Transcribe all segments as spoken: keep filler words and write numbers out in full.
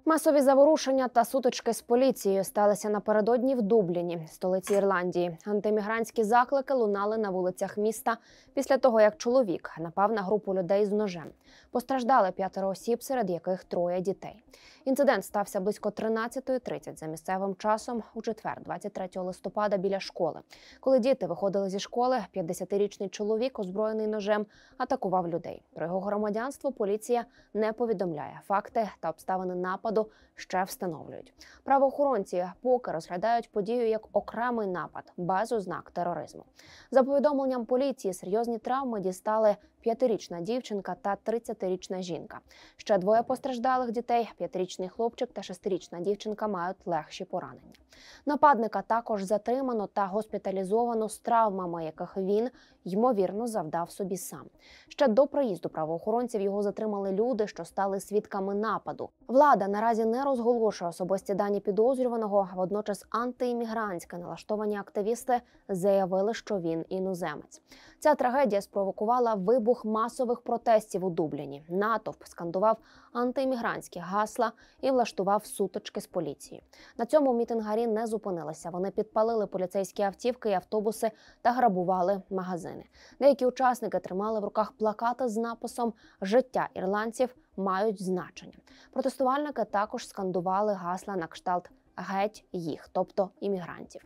Масові заворушення та сутички з поліцією сталися напередодні в Дубліні, столиці Ірландії. Антимігрантські заклики лунали на вулицях міста після того, як чоловік напав на групу людей з ножем. Постраждали п'ятеро осіб, серед яких троє дітей. Інцидент стався близько тринадцятої тридцять за місцевим часом у четвер, двадцять третього листопада, біля школи. Коли діти виходили зі школи, п'ятдесятирічний чоловік, озброєний ножем, атакував людей. Про його громадянство поліція не повідомляє. Факти та обставини нападу ще встановлюють. Правоохоронці поки розглядають подію як окремий напад, без ознак тероризму. За повідомленням поліції, серйозні травми дістали п'ятирічна дівчинка та тридцятирічна жінка. Ще двоє постраждалих дітей, п'ятирічний хлопчик та шестирічна дівчинка, мають легші поранення. Нападника також затримано та госпіталізовано з травмами, яких він, ймовірно, завдав собі сам. Ще до приїзду правоохоронців його затримали люди, що стали свідками нападу. Влада наразі не розголошує особисті дані підозрюваного, водночас антиіммігрантські налаштовані активісти заявили, що він іноземець. Ця трагедія спровокувала вибух масових протестів у Дубліні. Натовп скандував антиіммігрантські гасла і влаштував сутички з поліцією. На цьому мітингарі не зупинилися. Вони підпалили поліцейські автівки і автобуси та грабували магазини. Деякі учасники тримали в руках плакати з написом «Життя ірландців мають значення». Протестувальники також скандували гасла на кшталт «Геть їх», тобто іммігрантів.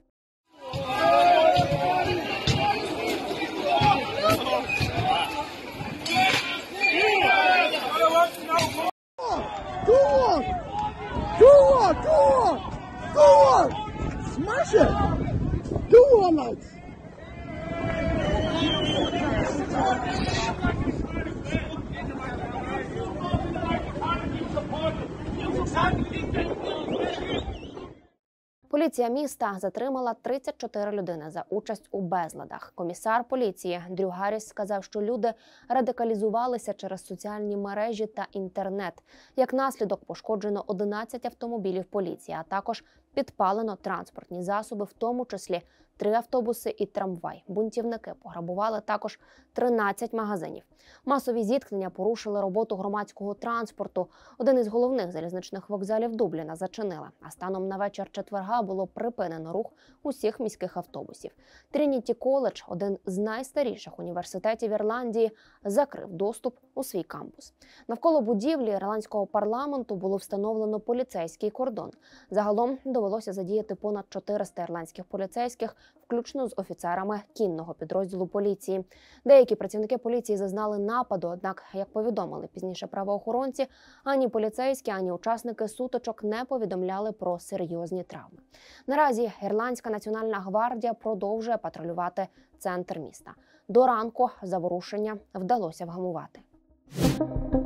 Поліція міста затримала тридцять чотири людини за участь у безладах. Комісар поліції Дрю Гарріс сказав, що люди радикалізувалися через соціальні мережі та інтернет. Як наслідок пошкоджено одинадцять автомобілів поліції, а також підпалено транспортні засоби, в тому числі три автобуси і трамвай. Бунтівники пограбували також тринадцять магазинів. Масові зіткнення порушили роботу громадського транспорту. Один із головних залізничних вокзалів Дубліна зачинили, а станом на вечір четверга було припинено рух усіх міських автобусів. Трініті коледж, один з найстаріших університетів Ірландії, закрив доступ у свій кампус. Навколо будівлі ірландського парламенту було встановлено поліцейський кордон. Загалом довелося задіяти понад чотириста ірландських поліцейських, включно з офіцерами кінного підрозділу поліції. Деякі працівники поліції зазнали нападу, однак, як повідомили пізніше правоохоронці, ані поліцейські, ані учасники сутичок не повідомляли про серйозні травми. Наразі Ірландська національна гвардія продовжує патрулювати центр міста. До ранку заворушення вдалося вгамувати.